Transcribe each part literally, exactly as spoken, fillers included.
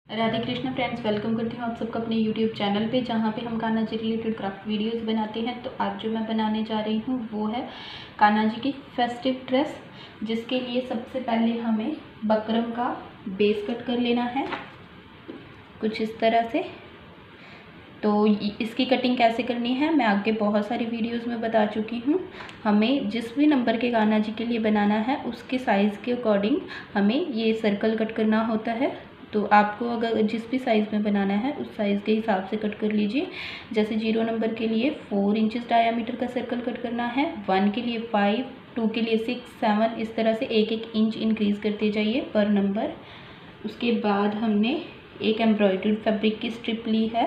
Radhe Krishna friends, welcome करती हूँ आप सबको अपने यूट्यूब चैनल पे, जहाँ पे हम Kanha ji related craft videos बनाते हैं। तो आज जो मैं बनाने जा रही हूँ वो है कान्हा जी की फेस्टिव ड्रेस, जिसके लिए सबसे पहले हमें बकरम का बेस कट कर लेना है कुछ इस तरह से। तो इसकी कटिंग कैसे करनी है मैं आगे बहुत सारी वीडियोस में बता चुकी हूँ। हमें जिस भी नंबर के कान्हा जी के लिए बनाना है उसके साइज़ के अकॉर्डिंग हमें ये सर्कल कट करना होता है। तो आपको अगर जिस भी साइज़ में बनाना है उस साइज़ के हिसाब से कट कर लीजिए। जैसे जीरो नंबर के लिए फोर इंचज़ डायामीटर का सर्कल कट करना है, वन के लिए फाइव, टू के लिए सिक्स, सेवन, इस तरह से एक एक इंच इंक्रीज़ करते जाइए पर नंबर। उसके बाद हमने एक एम्ब्रॉयडर्ड फैब्रिक की स्ट्रिप ली है।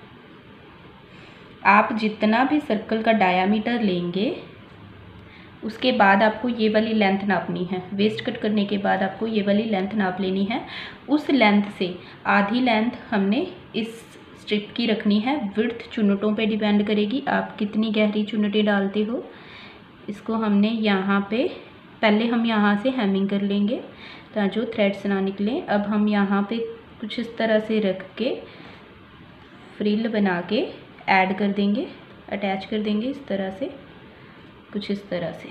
आप जितना भी सर्कल का डायामीटर लेंगे उसके बाद आपको ये वाली लेंथ नापनी है। वेस्ट कट करने के बाद आपको ये वाली लेंथ नाप लेनी है। उस लेंथ से आधी लेंथ हमने इस स्ट्रिप की रखनी है। विड्थ चुन्नटों पे डिपेंड करेगी, आप कितनी गहरी चुन्नटें डालते हो। इसको हमने यहाँ पे पहले हम यहाँ से हेमिंग कर लेंगे ताकि जो थ्रेड्स ना निकलें। अब हम यहाँ पे कुछ इस तरह से रख के फ्रिल बना के ऐड कर देंगे, अटैच कर देंगे इस तरह से, कुछ इस तरह से।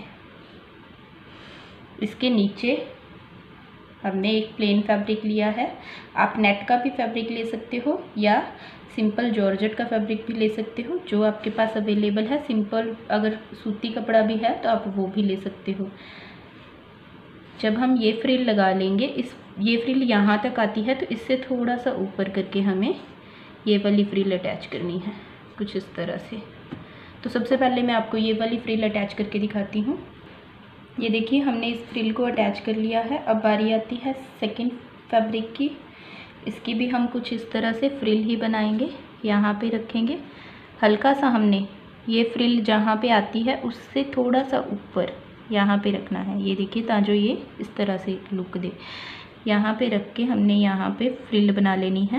इसके नीचे हमने एक प्लेन फैब्रिक लिया है। आप नेट का भी फैब्रिक ले सकते हो या सिंपल जॉर्जेट का फैब्रिक भी ले सकते हो, जो आपके पास अवेलेबल है। सिंपल अगर सूती कपड़ा भी है तो आप वो भी ले सकते हो। जब हम ये फ्रिल लगा लेंगे, इस ये फ्रिल यहाँ तक आती है तो इससे थोड़ा सा ऊपर करके हमें ये वाली फ्रिल अटैच करनी है कुछ इस तरह से। तो सबसे पहले मैं आपको ये वाली फ्रिल अटैच करके दिखाती हूँ। ये देखिए हमने इस फ्रिल को अटैच कर लिया है। अब बारी आती है सेकंड फैब्रिक की। इसकी भी हम कुछ इस तरह से फ्रिल ही बनाएंगे, यहाँ पे रखेंगे। हल्का सा हमने ये फ्रिल जहाँ पे आती है उससे थोड़ा सा ऊपर यहाँ पे रखना है। ये देखिए ताकि ये इस तरह से लुक दे। यहाँ पे रख के हमने यहाँ पे फ्रिल बना लेनी है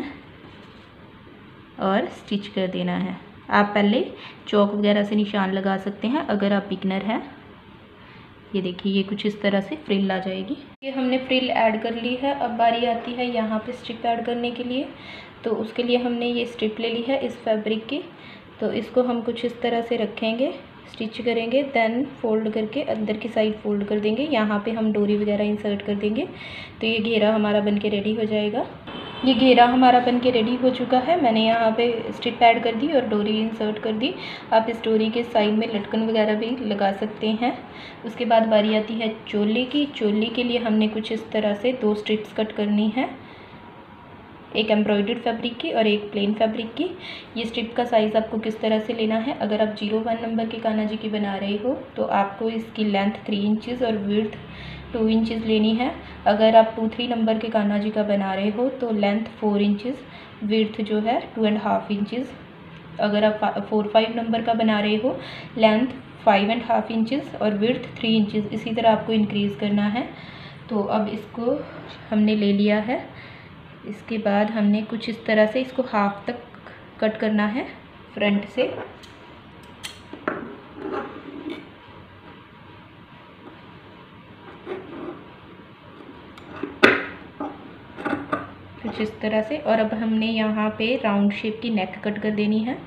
और स्टिच कर देना है। आप पहले चौक वगैरह से निशान लगा सकते हैं अगर आप बिगनर हैं। ये देखिए ये कुछ इस तरह से फ्रिल आ जाएगी। ये हमने फ्रिल ऐड कर ली है। अब बारी आती है यहाँ पे स्ट्रिप ऐड करने के लिए। तो उसके लिए हमने ये स्ट्रिप ले ली है इस फैब्रिक की। तो इसको हम कुछ इस तरह से रखेंगे, स्टिच करेंगे, देन फोल्ड करके अंदर की साइड फोल्ड कर देंगे। यहाँ पे हम डोरी वगैरह इंसर्ट कर देंगे। तो ये घेरा हमारा बन के रेडी हो जाएगा। ये घेरा हमारा बन के रेडी हो चुका है। मैंने यहाँ पे स्ट्रिप ऐड कर दी और डोरी इंसर्ट कर दी। आप इस डोरी के साइड में लटकन वगैरह भी लगा सकते हैं। उसके बाद बारी आती है चोली की। चोली के लिए हमने कुछ इस तरह से दो स्ट्रिप्स कट करनी है, एक एम्ब्रॉयडर्ड फैब्रिक की और एक प्लेन फैब्रिक की। ये स्ट्रिप का साइज़ आपको किस तरह से लेना है, अगर आप जीरो वन नंबर के कान्हा जी की बना रहे हो तो आपको इसकी लेंथ थ्री इंचज़ और विड्थ टू इंचज़ लेनी है। अगर आप टू थ्री नंबर के कान्हा जी का बना रहे हो तो लेंथ फोर इंचज़, विड्थ जो है टू एंड हाफ इंचज़। अगर आप फोर फाइव नंबर का बना रहे हो length five and half inches और विड्थ थ्री इंचज़। इसी तरह आपको इंक्रीज़ करना है। तो अब इसको हमने ले लिया है। इसके बाद हमने कुछ इस तरह से इसको हाफ तक कट करना है फ्रंट से। कुछ इस तरह से। और अब हमने यहाँ पे राउंड शेप की नेक कट कर देनी है।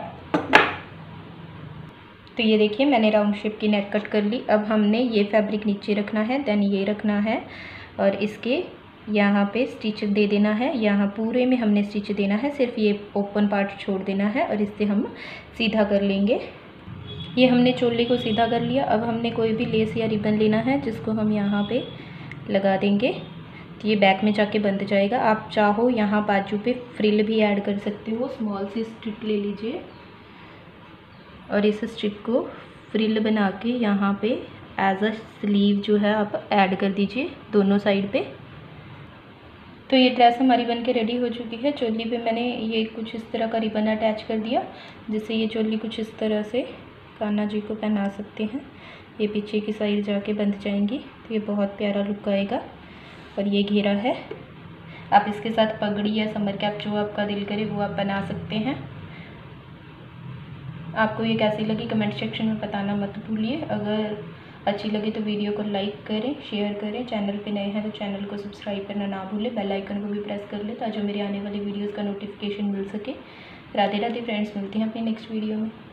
तो ये देखिए मैंने राउंड शेप की नेक कट कर ली। अब हमने ये फैब्रिक नीचे रखना है, देन ये रखना है और इसके यहाँ पे स्टिच दे देना है। यहाँ पूरे में हमने स्टिच देना है, सिर्फ ये ओपन पार्ट छोड़ देना है और इससे हम सीधा कर लेंगे। ये हमने चोली को सीधा कर लिया। अब हमने कोई भी लेस या रिबन लेना है जिसको हम यहाँ पे लगा देंगे। तो ये बैक में जाके बंध जाएगा। आप चाहो यहाँ बाजू पे फ्रिल भी ऐड कर सकते हो। स्मॉल सी स्ट्रिप ले लीजिए और इस स्ट्रिप को फ्रिल बना के यहाँ पे एज अ स्लीव जो है आप ऐड कर दीजिए दोनों साइड पे। तो ये ड्रेस हमारी बन के रेडी हो चुकी है। चोली पे मैंने ये कुछ इस तरह का रिबन अटैच कर दिया जिससे ये चोली कुछ इस तरह से कान्हा जी को पहना सकते हैं। ये पीछे की साइड जाके बंध जाएंगी तो ये बहुत प्यारा लुक आएगा। और ये घेरा है, आप इसके साथ पगड़ी या समर कैप जो आपका दिल करे वो आप बना सकते हैं। आपको ये कैसी लगी कमेंट सेक्शन में बताना मत भूलिए। अगर अच्छी लगे तो वीडियो को लाइक करें, शेयर करें। चैनल पे नए हैं तो चैनल को सब्सक्राइब करना ना भूलें, बेल आइकन को भी प्रेस कर लें ताकि मेरे आने वाली वीडियोज़ का नोटिफिकेशन मिल सके। राधे राधे फ्रेंड्स, मिलते हैं अपनी नेक्स्ट वीडियो में।